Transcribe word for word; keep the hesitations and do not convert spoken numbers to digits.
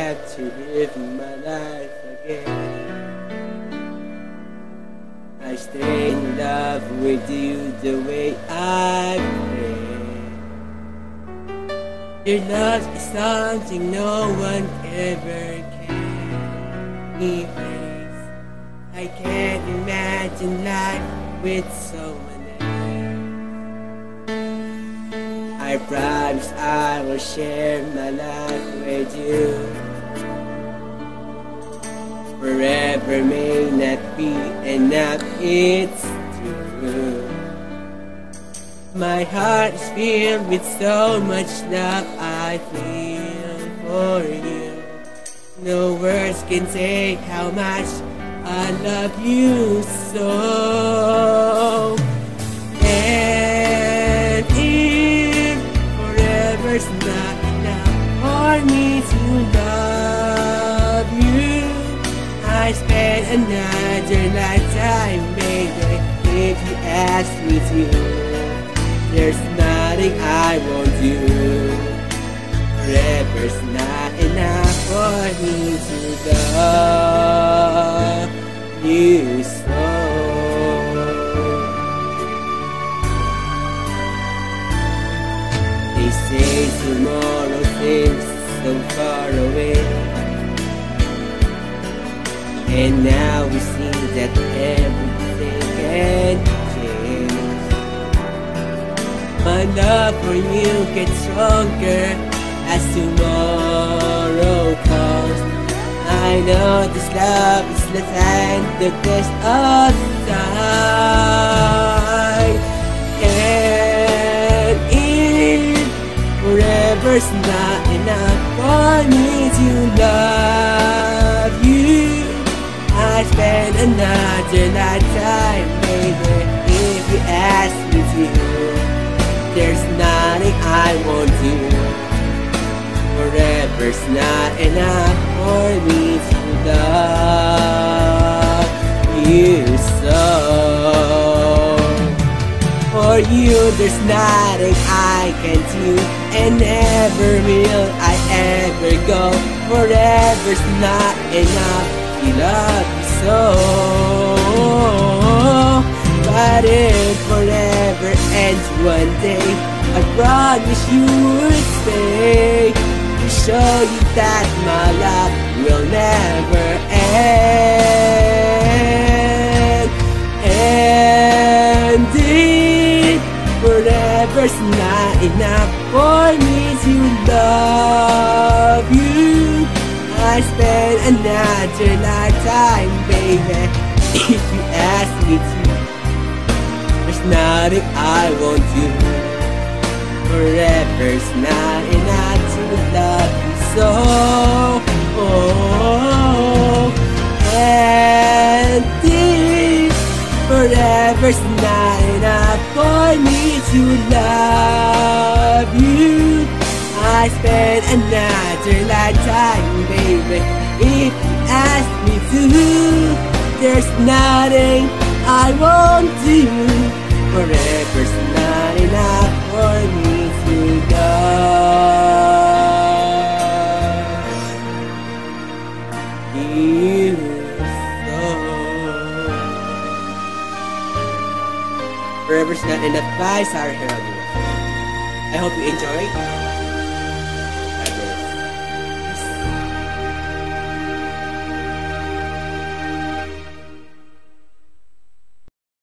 have to live my life again. I stay in love with you the way I pray. Your love is something no one ever can erase. I can't imagine life with someone else. I promise I will share my life with you. Forever may not be enough, it's true. My heart is filled with so much love I feel for you. No words can say how much I love you so. And if forever's not enough for me to love you, I spend another lifetime, baby, if you ask me to. There's nothing I won't do. Forever's not enough for me to love you so. They say tomorrow seems so far away, and now we see that everything can change. My love for you gets stronger as tomorrow comes. I know this love is less than the test of time. And if forever's not enough for me to love you, I spend another lifetime, baby, if you ask me to. There's nothing I won't do. Forever's not enough for me to love you so. For you there's nothing I can do, and never will I ever go. Forever's not enough, you love me so. But if forever ends one day, I promise you would stay, to show you that my love will never end. And if forever's not enough for me to love you, I spend another lifetime, baby, if you ask me to. There's nothing I won't do. Forever's not enough to love you so. Oh, and if forever's not enough for me to love you, I spend another lifetime, baby, if you ask me to. There's nothing I won't do. Forever's not enough for me to love you so. Forever's not enough by Sarah Herald. I hope you enjoy.